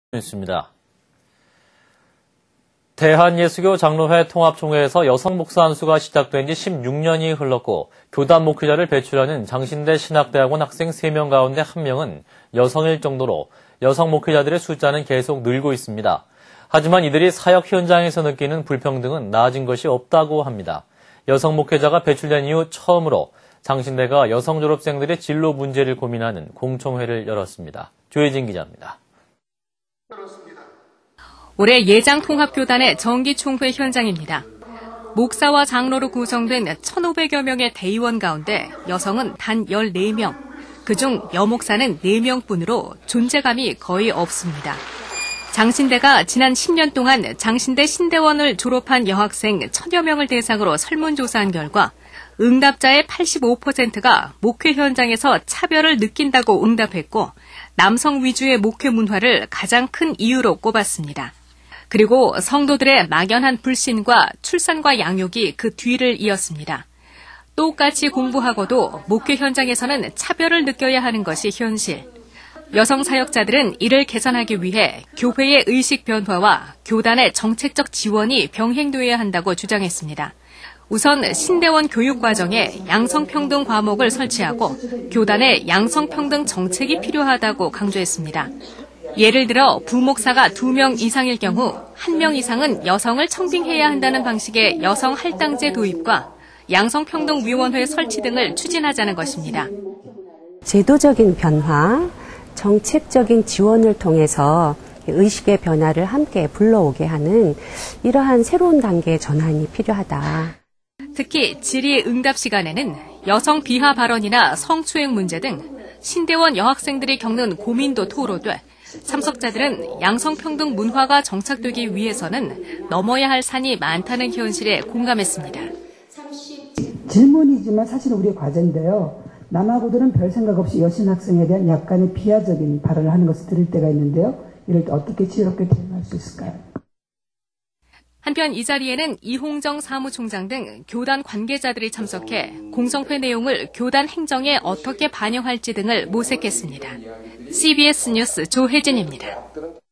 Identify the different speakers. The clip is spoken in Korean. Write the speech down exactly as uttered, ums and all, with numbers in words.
Speaker 1: 있습니다. 대한예수교 장로회 통합총회에서 여성 목사 안수가 시작된 지 십육 년이 흘렀고 교단 목회자를 배출하는 장신대 신학대학원 학생 세 명 가운데 한 명은 여성일 정도로 여성 목회자들의 숫자는 계속 늘고 있습니다. 하지만 이들이 사역 현장에서 느끼는 불평등은 나아진 것이 없다고 합니다. 여성 목회자가 배출된 이후 처음으로 장신대가 여성 졸업생들의 진로 문제를 고민하는 공청회를 열었습니다. 조혜진 기자입니다.
Speaker 2: 올해 예장통합교단의 정기총회 현장입니다. 목사와 장로로 구성된 천오백여 명의 대의원 가운데 여성은 단 열네 명, 그중 여목사는 네 명뿐으로 존재감이 거의 없습니다. 장신대가 지난 십 년 동안 장신대 신대원을 졸업한 여학생 천여 명을 대상으로 설문조사한 결과 응답자의 팔십오 퍼센트가 목회 현장에서 차별을 느낀다고 응답했고 남성 위주의 목회 문화를 가장 큰 이유로 꼽았습니다. 그리고 성도들의 막연한 불신과 출산과 양육이 그 뒤를 이었습니다. 똑같이 공부하고도 목회 현장에서는 차별을 느껴야 하는 것이 현실. 여성 사역자들은 이를 개선하기 위해 교회의 의식 변화와 교단의 정책적 지원이 병행돼야 한다고 주장했습니다. 우선 신대원 교육과정에 양성평등 과목을 설치하고 교단의 양성평등 정책이 필요하다고 강조했습니다. 예를 들어 부목사가 두 명 이상일 경우 한 명 이상은 여성을 청빙해야 한다는 방식의 여성 할당제 도입과 양성평등위원회 설치 등을 추진하자는 것입니다.
Speaker 3: 제도적인 변화, 정책적인 지원을 통해서 의식의 변화를 함께 불러오게 하는 이러한 새로운 단계의 전환이 필요하다.
Speaker 2: 특히 질의 응답 시간에는 여성 비하 발언이나 성추행 문제 등 신대원 여학생들이 겪는 고민도 토로돼 참석자들은 양성평등 문화가 정착되기 위해서는 넘어야 할 산이 많다는 현실에 공감했습니다.
Speaker 4: 질문이지만 사실은 우리의 과제인데요. 남하고들은 별 생각 없이 여신 학생에 대한 약간의 비하적인 발언을 하는 것을 들을 때가 있는데요. 이럴 때 어떻게 지혜롭게 대응할 수 있을까요?
Speaker 2: 한편 이 자리에는 이홍정 사무총장 등 교단 관계자들이 참석해 공청회 내용을 교단 행정에 어떻게 반영할지 등을 모색했습니다. 씨비에스 뉴스 조혜진입니다.